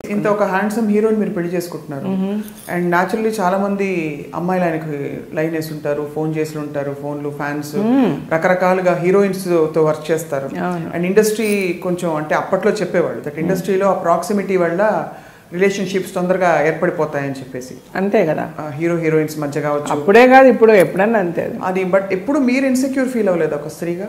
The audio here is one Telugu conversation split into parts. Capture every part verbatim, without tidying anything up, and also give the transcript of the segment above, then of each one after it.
ఇంత ఒక హ్యాండ్సమ్ హీరోని మీరు పెళ్లి చేసుకుంటున్నారు అండ్ న్యాచురల్లీ చాలా మంది అమ్మాయిలు ఆయనకి లైన్ వేసి ఉంటారు, ఫోన్ చేసి ఉంటారు, ఫోన్లు ఫ్యాన్స్ రకరకాలుగా హీరోయిన్స్ తో వర్క్ చేస్తారు. అండ్ ఇండస్ట్రీ కొంచెం అంటే అప్పట్లో చెప్పేవాళ్ళు దట్ ఇండస్ట్రీలో ఆ ప్రాక్సిమిటీ వల్ల రిలేషన్షిప్స్ తొందరగా ఏర్పడిపోతాయని చెప్పేసి. అంతే కదా, హీరో హీరోయిన్స్ మధ్య కావచ్చు. అప్పుడే కాదు ఇప్పుడు ఎప్పుడన్నా అంతే అది. బట్ ఎప్పుడు మీరు ఇన్సెక్యూర్ ఫీల్ అవ్వలేదు ఒక స్త్రీగా?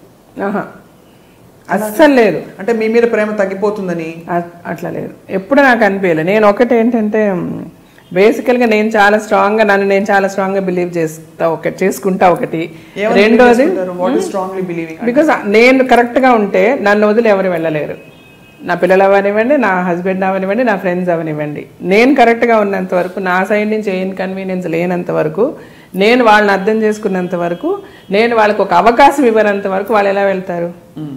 అస్సలు లేదు. అంటే మీ మీద ప్రేమ తగ్గిపోతుందని అట్లా లేదు, ఎప్పుడు నాకు అనిపించలేదు. నేను ఒకటి ఏంటంటే బేసికల్గా నేను చాలా స్ట్రాంగ్గా నన్ను నేను చాలా స్ట్రాంగ్గా బిలీవ్ చేస్తా, ఒకటి చేసుకుంటా. ఒకటి రెండోది బికాస్ నేను కరెక్ట్గా ఉంటే నన్ను వదిలి ఎవరు వెళ్ళలేరు. నా పిల్లలు అవనివ్వండి, నా హస్బెండ్ అవనివ్వండి, నా ఫ్రెండ్స్ అవనివ్వండి. నేను కరెక్ట్గా ఉన్నంత వరకు, నా సైడ్ నుంచి ఏ ఇన్కన్వీనియన్స్ లేనంత వరకు, నేను వాళ్ళని అర్థం చేసుకున్నంత వరకు, నేను వాళ్ళకి ఒక అవకాశం ఇవ్వనంత వరకు వాళ్ళు ఎలా వెళ్తారు?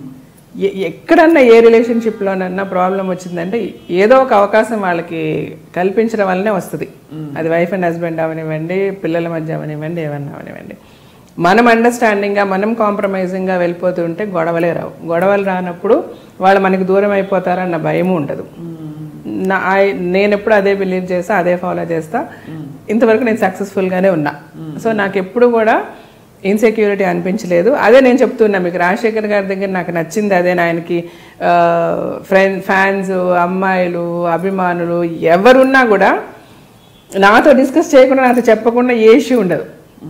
ఎక్కడన్నా ఏ రిలేషన్షిప్లోనన్నా ప్రాబ్లం వచ్చిందంటే ఏదో ఒక అవకాశం వాళ్ళకి కల్పించడం వల్లనే వస్తుంది. అది వైఫ్ అండ్ హస్బెండ్ అవనివ్వండి, పిల్లల మధ్య అవనివ్వండి, ఏమన్నా అవనివ్వండి. మనం అండర్స్టాండింగ్గా మనం కాంప్రమైజింగ్గా వెళ్ళిపోతుంటే గొడవలే రావు. గొడవలు రానప్పుడు వాళ్ళు మనకి దూరం అయిపోతారన్న భయము ఉండదు. నా నేను ఎప్పుడు అదే బిలీవ్ చేస్తా, అదే ఫాలో చేస్తా. ఇంతవరకు నేను సక్సెస్ఫుల్గానే ఉన్నా. సో నాకు ఎప్పుడు కూడా ఇన్సెక్యూరిటీ అనిపించలేదు. అదే నేను చెప్తున్నా మీకు, రాజశేఖర్ గారి దగ్గర నాకు నచ్చింది అదే. ఆయనకి ఫ్రెండ్ ఫ్యాన్స్, అమ్మాయిలు, అభిమానులు ఎవరున్నా కూడా నాతో డిస్కస్ చేయకుండా, నాతో చెప్పకుండా ఏ ఇష్యూ ఉండదు.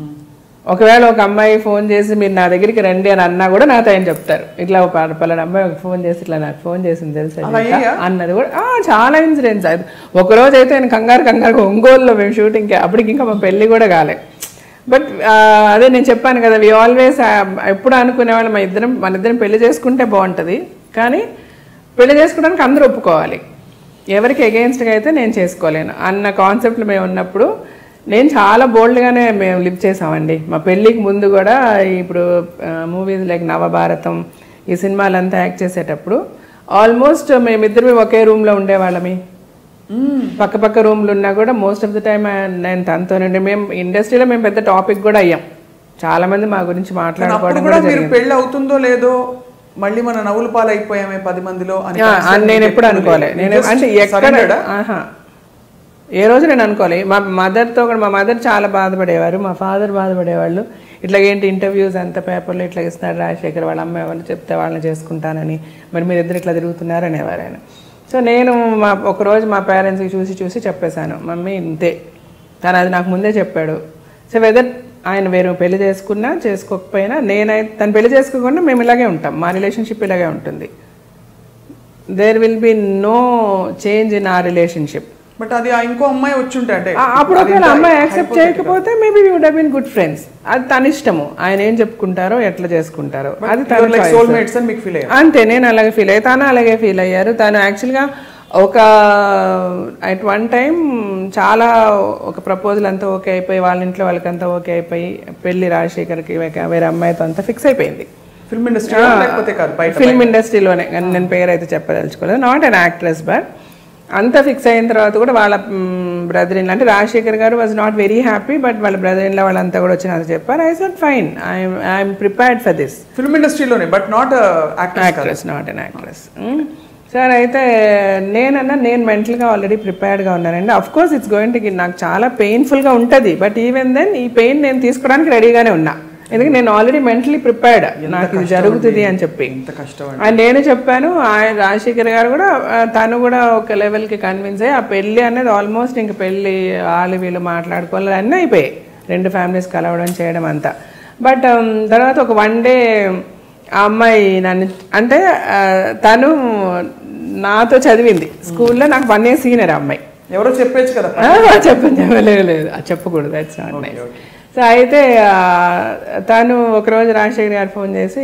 ఒకవేళ ఒక అమ్మాయి ఫోన్ చేసి మీరు నా దగ్గరికి రండి అని అన్నా కూడా నాతో ఆయన చెప్తారు, ఇట్లా పలానా అమ్మాయి ఒక ఫోన్ చేసి ఇట్లా నాకు ఫోన్ చేసింది తెలుసా అన్నది కూడా. చాలా ఇన్సిడెంట్స్. అది ఒకరోజు అయితే ఆయన కంగారు కంగారు ఒంగోలులో మేము షూటింగ్కి, అప్పటికి ఇంకా మా పెళ్ళి కూడా కాలే. బట్ అదే నేను చెప్పాను కదా, వి ఆల్వేస్ ఎప్పుడు అనుకునేవాళ్ళు మా ఇద్దరం మన ఇద్దరం పెళ్లి చేసుకుంటే బాగుంటుంది, కానీ పెళ్లి చేసుకోవడానికి అందరూ ఒప్పుకోవాలి. ఎవరికి అగెయిన్స్ట్గా అయితే నేను చేసుకోలేను అన్న కాన్సెప్ట్లో మేము ఉన్నప్పుడు నేను చాలా బోల్డ్గానే మేము లివ్ చేసామండి. మా పెళ్ళికి ముందు కూడా ఇప్పుడు మూవీస్ లైక్ నవభారతం ఈ సినిమాలంతా యాక్ట్ చేసేటప్పుడు ఆల్మోస్ట్ మేమిద్దరు ఒకే రూమ్లో ఉండేవాళ్ళమి. పక్క పక్క రూమ్లు ఉన్నా కూడా మోస్ట్ ఆఫ్ ద టైమ్ నేను తనతోనండి. మేము ఇండస్ట్రీలో మేము పెద్ద టాపిక్ కూడా అయ్యాం. చాలా మంది మా గురించి మాట్లాడుకోవడం కూడా జరిగింది. పెళ్ళి అవుతుందో లేదో మళ్ళీ మన నవ్వుల పాలు అయిపోయామే పది మందిలో అని నేను ఎప్పుడు అనుకోలే. నేను అంటే ఎక్కడ ఏ రోజు నేను అనుకోలే. మా మదర్తో కూడా, మా మదర్ చాలా బాధపడేవారు, మా ఫాదర్ బాధపడేవాళ్ళు. ఇట్లా ఏంటి ఇంటర్వ్యూస్ అంత పేపర్లో ఇట్లా ఇస్తున్నారు రాజశేఖర్, వాళ్ళ అమ్మాయి వాళ్ళు చెప్తే వాళ్ళని చేసుకుంటానని, మరి మీరు ఇద్దరు ఇట్లా తిరుగుతున్నారు అనేవారు ఆయన. సో నేను మా ఒకరోజు మా పేరెంట్స్కి చూసి చూసి చెప్పేశాను, మమ్మీ ఇంతే. తను అది నాకు ముందే చెప్పాడు. సో వెదర్ ఆయన వేరే పెళ్లి చేసుకున్నా చేసుకోకపోయినా, నేనైతే తను పెళ్లి చేసుకోకుండా మేము ఇలాగే ఉంటాం, మా రిలేషన్షిప్ ఇలాగే ఉంటుంది. There will be no change in ఆ రిలేషన్షిప్. బట్ అది ఇంకో అమ్మాయి వచ్చి ఉంటే అంటే అప్పుడు ఒకవేళ అమ్మాయి యాక్సెప్ట్ చేయకపోతే maybe we would have been good friends. అది తన ఇష్టము, ఆయన ఏం చెప్పుకుంటారో ఎట్లా చేసుకుంటారో అది తన సోల్మేట్స్ అని మీకు ఫీల్ అయ్యారు. అంతే, నేను అలాగే ఫీల్ అయ్యి, తను అలాగే ఫీల్ అయ్యారు. తను యాక్చువల్గా ఒక అట్ వన్ టైం చాలా ఒక ప్రపోజల్ అంతా ఓకే అయిపోయి, వాళ్ళ ఇంట్లో వాళ్ళకంతా ఓకే అయిపోయి, పెళ్లి రాజశేఖర్కి వేరే అమ్మాయితో అంతా ఫిక్స్ అయిపోయింది. ఫిల్మ్ ఇండస్ట్రీ లేకపోతే కాదు, ఫిల్మ్ ఇండస్ట్రీలోనే. నేను పేరు అయితే చెప్పదలుచుకోలేదు, నాట్ అన్ యాక్ట్రెస్. బట్ అంతా ఫిక్స్ అయిన తర్వాత కూడా వాళ్ళ బ్రదర్ ఇన్ లా, అంటే Rajasekhar garu was not very happy, but వాళ్ళ బ్రదర్ ఇన్ లా వాళ్ళంతా కూడా వచ్చి నాకు చెప్పారు. I said fine, I'm I'm prepared for this. Film ఇండస్ట్రీలోనే, but not actress, not an actress. Sir అయితే నేనన్నా నేను మెంటల్గా ఆల్రెడీ ప్రిపేర్డ్గా ఉన్నానండి. Of course it's going to, నాకు చాలా పెయిన్ఫుల్గా ఉంటుంది, బట్ ఈవెన్ దెన్ ఈ పెయిన్ నేను తీసుకోవడానికి రెడీగానే ఉన్నా. ఎందుకంటే నేను ఆల్రెడీ మెంటలీ ప్రిపేర్డ్, నాకు ఇది జరుగుతుంది అని చెప్పి. అండ్ నేను చెప్పాను, ఆయన రాజశేఖర్ గారు కూడా, తను కూడా ఒక లెవెల్కి కన్విన్స్ అయ్యి, ఆ పెళ్ళి అనేది ఆల్మోస్ట్ ఇంక పెళ్ళి వాళ్ళు వీళ్ళు మాట్లాడుకోవాలి అన్నీ అయిపోయాయి, రెండు ఫ్యామిలీస్ కలవడం చేయడం అంతా. బట్ తర్వాత ఒక వన్ డే ఆ అమ్మాయి నన్ను, అంటే తను నాతో చదివింది స్కూల్లో, నాకు వన్ ఇయర్ సీనియర్ అమ్మాయి. ఎవరో చెప్పచ్చు కదా? చెప్పండి, చెప్పలేదు, లేదు అది చెప్పకూడదు, దట్స్ నాట్ నైస్. సో అయితే తను ఒకరోజు రాజశేఖర్ గారు ఫోన్ చేసి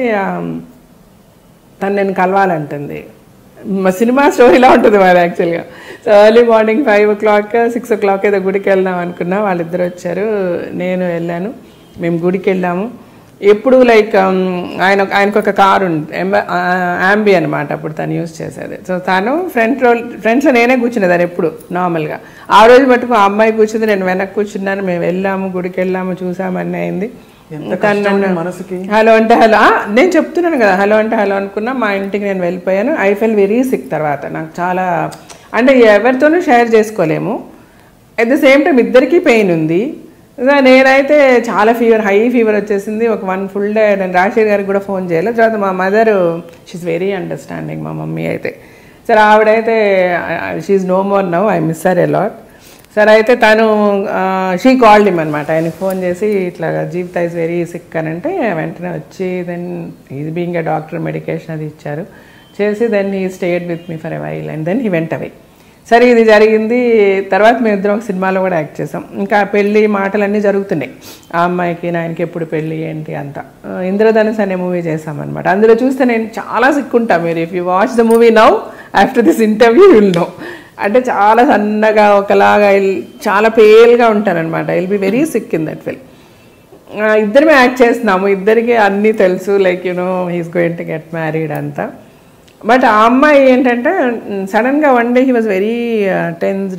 తను నేను కలవాలంటుంది. మా సినిమా స్టోరీలా ఉంటుంది మరి యాక్చువల్గా. So early morning five o'clock six o'clock ఏదో గుడికి వెళ్దాం అనుకున్నా. వాళ్ళిద్దరు వచ్చారు, నేను వెళ్ళాను. మేము గుడికి వెళ్ళాము. ఎప్పుడు లైక్ ఆయన ఆయనకు ఒక కారు ఉంది, యాంబీ అనమాట, అప్పుడు తను యూజ్ చేసేది. సో తను ఫ్రంట్ రో ఫ్రంట్లో నేనే కూర్చునేదాన్ని ఎప్పుడు నార్మల్గా. ఆ రోజు మటుకు ఆ అమ్మాయి కూర్చుంది, నేను వెనక్కి కూర్చున్నాను. మేము వెళ్ళాము, గుడికి వెళ్ళాము, చూసాము, అన్నీ అయింది. తను నన్ను హలో అంటే హలో, నేను చెప్తున్నాను కదా హలో అంటే హలో అనుకున్నా. మా ఇంటికి నేను వెళ్ళిపోయాను. I fell very sick. తర్వాత నాకు చాలా అంటే ఎవరితోనూ షేర్ చేసుకోలేము. అట్ ద సేమ్ టైం ఇద్దరికీ పెయిన్ ఉంది. నేనైతే చాలా ఫీవర్, హై ఫీవర్ వచ్చేసింది. ఒక వన్ ఫుల్ డే నేను రాజశేఖర్ గారికి కూడా ఫోన్ చేయలేదు. తర్వాత మా మదర్ షీఈ్ వెరీ అండర్స్టాండింగ్, మా మమ్మీ అయితే. సరే ఆవిడైతే she's no more now, I miss her a lot. సరే అయితే తను షీ కాల్డ్ హిమ్ అనమాట. ఆయనకి ఫోన్ చేసి ఇట్లా జీవిత ఈజ్ వెరీ సిక్ అని అంటే వెంటనే వచ్చి then is being a doctor medication అది ఇచ్చారు చేసి then he stayed with me for a while and then he went away. సరే ఇది జరిగింది. తర్వాత మేము ఇద్దరం ఒక సినిమాలో కూడా యాక్ట్ చేసాం. ఇంకా పెళ్ళి మాటలన్నీ జరుగుతున్నాయి. ఆ అమ్మాయికి నాయనకి ఎప్పుడు పెళ్ళి ఏంటి అంతా. ఇంద్రధనుస్ అనే మూవీ చేసామన్నమాట. అందులో చూస్తే నేను చాలా సిక్కుంటా. మీరు if you watch the movie now after this interview will know. అంటే చాలా సన్నగా ఒకలాగా చాలా పేల్గా ఉంటానన్నమాట. I will be very sick in that film. ఇద్దరమే యాక్ట్ చేస్తున్నాము, ఇద్దరికి అన్నీ తెలుసు, like you know he's going to get married అంతా. బట్ ఆ అమ్మాయి ఏంటంటే సడన్గా one day he was very tensed.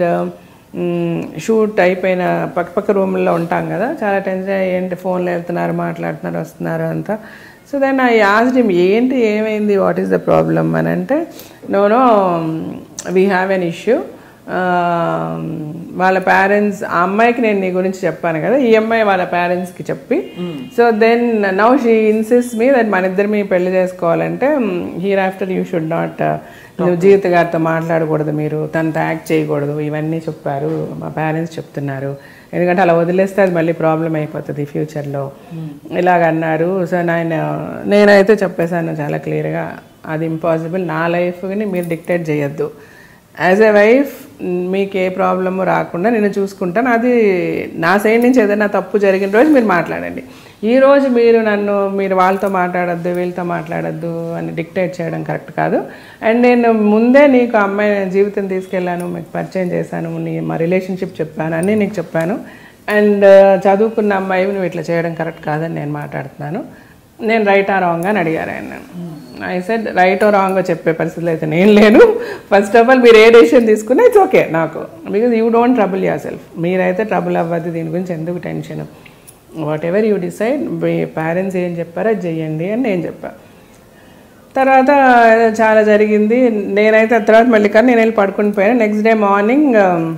Shoot అయిపోయిన పక్క పక్క రూమ్లో ఉంటాం కదా, చాలా టెన్షన్. ఏంటి ఫోన్లో వెళ్తున్నారు, మాట్లాడుతున్నారు, వస్తున్నారు అంతా. So then I asked him ఏంటి ఏమైంది, వాట్ ఈస్ ద ప్రాబ్లమ్ అని అంటే no no we have an issue. వాళ్ళ పేరెంట్స్, ఆ అమ్మాయికి నేను నీ గురించి చెప్పాను కదా, ఈ అమ్మాయి వాళ్ళ పేరెంట్స్కి చెప్పి so then now she insist me that మన ఇద్దరు మీ పెళ్లి చేసుకోవాలంటే hereafter you should not, నువ్వు జీవిత గారితో మాట్లాడకూడదు, మీరు తనతో యాక్ట్ చేయకూడదు, ఇవన్నీ చెప్పారు మా పేరెంట్స్ చెప్తున్నారు. ఎందుకంటే అలా వదిలేస్తే అది మళ్ళీ ప్రాబ్లం అయిపోతుంది ఫ్యూచర్లో ఇలాగన్నారు. సో నేను నేనైతే చెప్పేశాను చాలా క్లియర్గా, అది ఇంపాసిబుల్, నా లైఫ్ని మీరు డిక్టేట్ చేయొద్దు. యాజ్ ఎ వైఫ్ మీకు ఏ ప్రాబ్లము రాకుండా నేను చూసుకుంటాను. అది నా సైడ్ నుంచి ఏదైనా తప్పు జరిగిన రోజు మీరు మాట్లాడండి. ఈరోజు మీరు నన్ను మీరు వాళ్ళతో మాట్లాడద్దు, వీళ్ళతో మాట్లాడద్దు అని డిక్టేట్ చేయడం కరెక్ట్ కాదు. అండ్ నేను ముందే నీకు అమ్మాయి జీవితం తీసుకెళ్ళాను, మీకు పరిచయం చేశాను, నీ మా రిలేషన్షిప్ చెప్పాను, అన్నీ నీకు చెప్పాను. అండ్ చదువుకున్న అమ్మాయి నువ్వు ఇట్లా చేయడం కరెక్ట్ కాదని నేను మాట్లాడుతున్నాను. నేను రైట్ ఆ రాంగ్ అని అడిగారు ఆయన. I said right or wrong చెప్పే పరిస్థితులు అయితే నేను లేను. ఫస్ట్ ఆఫ్ ఆల్ మీరు ఏ డెసిషన్ తీసుకున్నా ఇట్స్ ఓకే నాకు, because you don't trouble yourself. మీరైతే ట్రబుల్ అవ్వద్దు, దీని గురించి ఎందుకు tension. Whatever you decide, మీ పేరెంట్స్ ఏం చెప్పారో అది చెయ్యండి అని నేను చెప్పాను. తర్వాత చాలా జరిగింది. నేనైతే తర్వాత మళ్ళీ కానీ నేను వెళ్ళి పడుకుని పోయాను. నెక్స్ట్ డే మార్నింగ్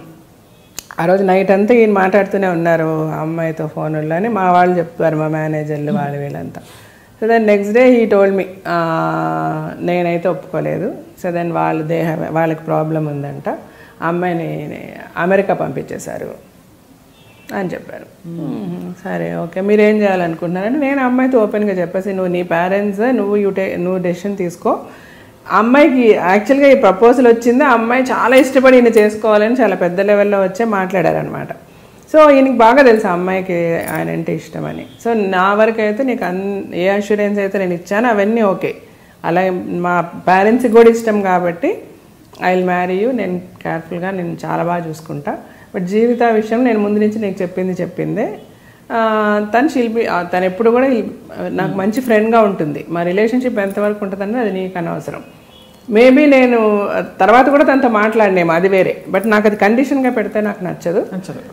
ఆ రోజు నైట్ అంతా ఈయన మాట్లాడుతూనే ఉన్నారు అమ్మాయితో ఫోన్లో అని మా వాళ్ళు చెప్తారు, మా మేనేజర్లు వాళ్ళు వీళ్ళంతా. So then next day he told me, నేనైతే ఒప్పుకోలేదు. సో దెన్ వాళ్ళు దే వాళ్ళకి ప్రాబ్లం ఉందంట, అమ్మాయిని అమెరికా పంపించేశారు అని చెప్పారు. సరే ఓకే మీరు ఏం చేయాలనుకుంటున్నారంటే నేను అమ్మాయితో ఓపెన్గా చెప్పేసి, నువ్వు నీ పేరెంట్స్ నువ్వు యూ టే నువ్వు డెసిషన్ తీసుకో. అమ్మాయికి యాక్చువల్గా ఈ ప్రపోజల్ వచ్చింది, ఆ అమ్మాయి చాలా ఇష్టపడి ఈయన చేసుకోవాలని చాలా పెద్ద లెవెల్లో వచ్చే మాట్లాడారనమాట. సో ఈయనకి బాగా తెలుసు ఆ అమ్మాయికి ఆయన అంటే ఇష్టమని. సో నా వరకు అయితే నీకు అన్ ఏ అష్యూరెన్స్ అయితే నేను ఇచ్చాను అవన్నీ ఓకే. అలాగే మా పేరెంట్స్కి కూడా ఇష్టం కాబట్టి ఐ విల్ మ్యారీ యూ, నేను కేర్ఫుల్గా నేను చాలా బాగా చూసుకుంటా. బట్ జీవిత విషయం నేను ముందు నుంచి నీకు చెప్పింది చెప్పిందే. తను శిల్పి తను ఎప్పుడు కూడా నాకు మంచి ఫ్రెండ్గా ఉంటుంది. మా రిలేషన్షిప్ ఎంతవరకు ఉంటుందని అది నీకు అనవసరం. మేబీ నేను తర్వాత కూడా తనతో మాట్లాడినేమో అది వేరే, బట్ నాకు అది కండిషన్గా పెడితే నాకు నచ్చదు.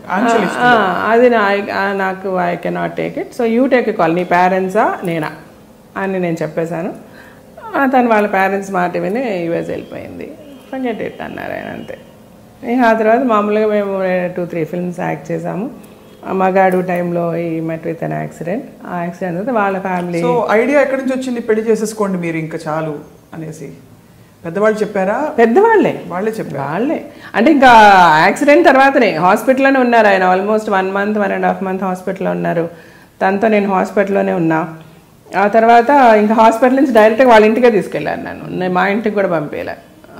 అది నాకు I cannot take it. So you take a call, నీ పేరెంట్సా నేనా అని నేను చెప్పేశాను. తను వాళ్ళ పేరెంట్స్ మాట విని యూఎస్ వెళ్ళిపోయింది. ఫర్గెట్ ఇట్ అన్నారు ఆయన అంతే. ఆ తర్వాత మామూలుగా మేము టూ త్రీ ఫిల్మ్స్ యాక్ట్ చేసాము. మగాడు టైంలో ఈ మెట్ విత్ అన్ యాక్సిడెంట్, ఆ యాక్సిడెంట్ తర్వాత వాళ్ళ ఫ్యామిలీ. సో ఐడియా ఎక్కడి నుంచి వచ్చింది పెళ్లి చేసేసుకోండి మీరు ఇంకా చాలు అనేసి? పెద్దవాళ్ళు చెప్పారా? పెద్దవాళ్ళే వాళ్ళే చెప్పారు. వాళ్ళే అంటే ఇంకా యాక్సిడెంట్ తర్వాతనే హాస్పిటల్లోనే ఉన్నారు ఆయన. Almost one month one and half month హాస్పిటల్లో ఉన్నారు. తనతో నేను హాస్పిటల్లోనే ఉన్నా. ఆ తర్వాత ఇంకా హాస్పిటల్ నుంచి డైరెక్ట్గా వాళ్ళ ఇంటికే తీసుకెళ్ళాను నన్ను. నేను మా ఇంటికి కూడా పంపించలే.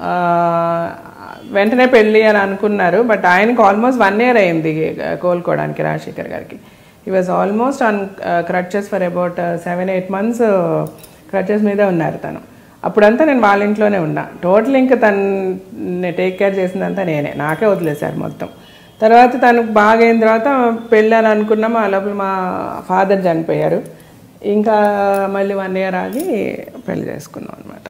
వెంటనే పెళ్ళి అని అనుకున్నారు. బట్ ఆయనకి ఆల్మోస్ట్ వన్ ఇయర్ అయింది కోలుకోవడానికి రాజశేఖర్ గారికి. He was almost on crutches for about seven eight months crutches మీదే ఉన్నారు తను. అప్పుడంతా నేను వాళ్ళ ఇంట్లోనే ఉన్నా. టోటల్ ఇంకా తను టేక్ కేర్ చేసిందంతా నేనే, నాకే వదిలేశారు మొత్తం. తర్వాత తనకు బాగా అయిన తర్వాత పెళ్ళి అని అనుకున్నాము. ఆ లోపల మా ఫాదర్ చనిపోయారు. ఇంకా మళ్ళీ వన్ ఇయర్ ఆగి పెళ్లి చేసుకున్నాం అనమాట.